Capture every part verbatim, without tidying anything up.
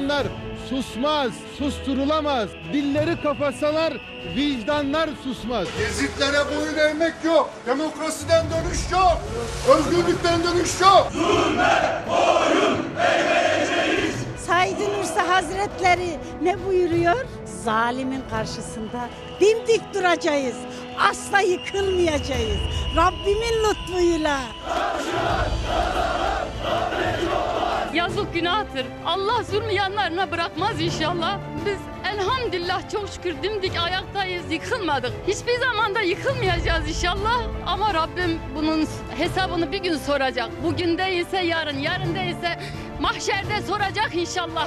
insanlar susmaz, susturulamaz. Dilleri kapasalar vicdanlar susmaz. Ezitlere boyun eğmek yok. Demokrasiden dönüş yok. Özgürlükten dönüş yok. Zulme boyun eğmeyeceğiz. Said Nursi Hazretleri ne buyuruyor? Zalimin karşısında dimdik duracağız. Asla yıkılmayacağız. Rabbimin lütfuyla. Yazık, günahtır. Allah zulmü yanlarına bırakmaz inşallah. Biz elhamdülillah çok şükür dimdik ayaktayız, yıkılmadık. Hiçbir zaman da yıkılmayacağız inşallah. Ama Rabbim bunun hesabını bir gün soracak. Bugün değilse yarın, yarın değilse mahşerde soracak inşallah.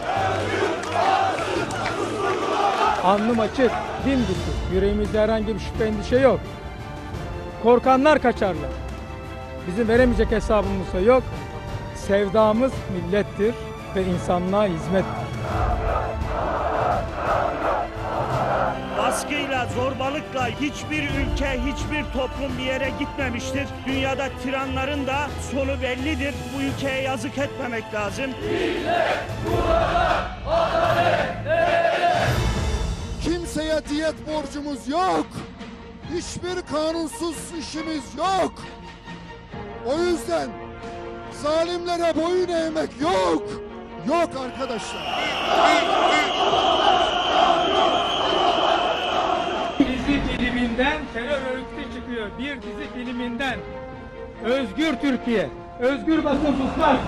Alnım açık, dimdik. Yüreğimizde herhangi bir şüphe, endişe yok. Korkanlar kaçarlar. Bizim veremeyecek hesabımız da yok. Sevdamız millettir ve insanlığa hizmettir. Baskıyla, zorbalıkla hiçbir ülke, hiçbir toplum bir yere gitmemiştir. Dünyada tiranların da sonu bellidir. Bu ülkeye yazık etmemek lazım. Millet burada, adalet nerede? Kimseye diyet borcumuz yok. Hiçbir kanunsuz işimiz yok. O yüzden zalimlere boyun eğmek yok. Yok arkadaşlar. Dizi filminden terör örgütü çıkıyor. Bir dizi filminden. Özgür Türkiye. Özgür basın susmaz.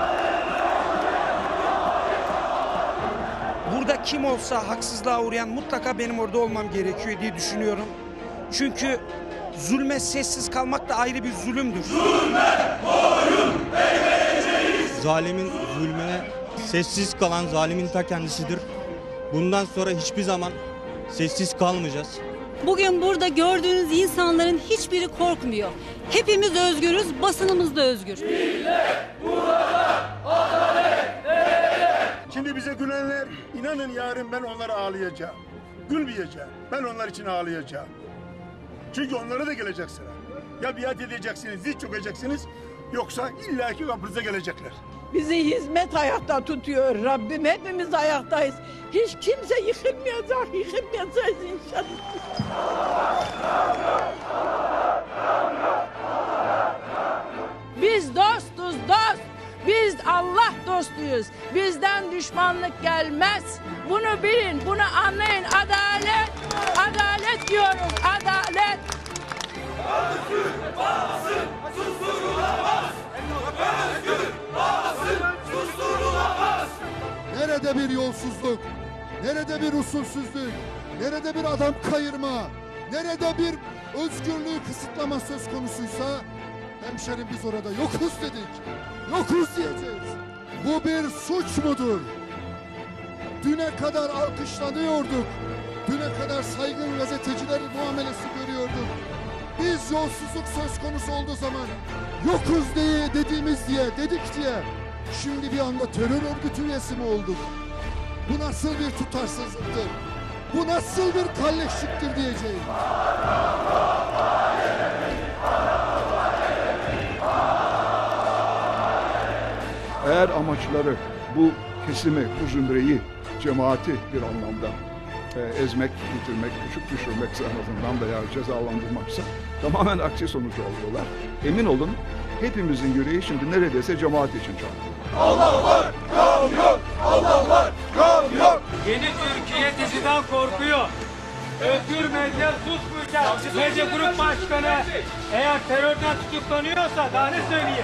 Burada kim olsa haksızlığa uğrayan mutlaka benim orada olmam gerekiyor diye düşünüyorum. Çünkü zulme sessiz kalmak da ayrı bir zulümdür. Zulme boyun eğmeyeceğiz. Zalimin zulmüne sessiz kalan zalimin ta kendisidir. Bundan sonra hiçbir zaman sessiz kalmayacağız. Bugün burada gördüğünüz insanların hiçbiri korkmuyor. Hepimiz özgürüz, basınımız da özgür. Millet burada, adalet nerede? Şimdi bize gülenler, inanın yarın ben onları ağlayacağım. Gülmeyeceğim. Ben onlar için ağlayacağım. Çünkü onlara da gelecek sıra. Ya biat edeceksiniz, diz çökeceksiniz, yoksa illaki kapınıza gelecekler. Bizi hizmet ayakta tutuyor Rabbim. Hepimiz ayaktayız. Hiç kimse yıkılmayacak, yıkılmayacağız inşallah. Biz dostuz, dost. Biz Allah dostuyuz. Bizden düşmanlık gelmez. Bunu bilin, bunu anlayın. Adalet, adalet diyoruz, adalet. Özgür basın susturulamaz. Özgür basın susturulamaz. Nerede bir yolsuzluk, nerede bir usulsüzlük, nerede bir adam kayırma, nerede bir özgürlüğü kısıtlama söz konusuysa, hemşerim biz orada yokuz dedik, yokuz diyeceğiz. Bu bir suç mudur? Düne kadar alkışlanıyorduk, düne kadar saygın gazeteciler muamelesi görüyorduk. Biz yolsuzluk söz konusu olduğu zaman yokuz diye dediğimiz diye, dedik diye şimdi bir anda terör örgütü üyesi mi olduk? Bu nasıl bir tutarsızlıktır? Bu nasıl bir kalleşliktir diyeceğim. Eğer amaçları bu kesimi, bu zümreyi, cemaati bir anlamda e, ezmek, bitirmek, küçük düşürmek en azından veya cezalandırmaksa tamamen aksi sonucu alıyorlar. Emin olun hepimizin yüreği şimdi neredeyse cemaat için çarpıyor. Allah var, kamyon! Allah var, kamyon! Yeni Türkiye diziden korkuyor. Özgür medya susmayacak. Medya grup başkanı eğer terörden tutuklanıyorsa daha ne söyleyeyim?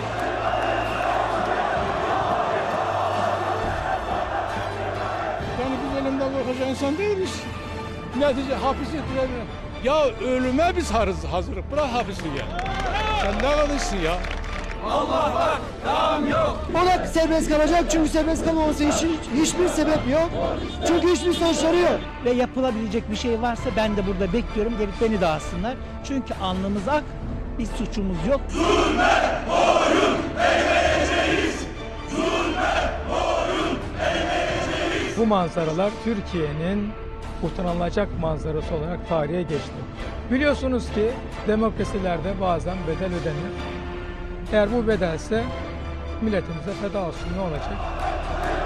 Yani biz elimden korkacak insan değiliz. Netice hapis ettirelim. Ya ölüme biz hazırız. Bırak hapisi ya. Sen ne kadınsın ya? Allah var, tam yok. O da serbest kalacak çünkü serbest kalmaması için hiçbir sebep yok. Çünkü hiçbir sonuçları yok. Ve yapılabilecek bir şey varsa ben de burada bekliyorum. Gelip beni de alsınlar. Çünkü alnımız ak, bir suçumuz yok. Zulme boyun eğmeyeceğiz. Zulme boyun eğmeyeceğiz. Bu manzaralar Türkiye'nin utanılacak manzarası olarak tarihe geçti. Biliyorsunuz ki demokrasilerde bazen bedel ödenir. Eğer bu bedelse milletimize feda olsun, ne olacak?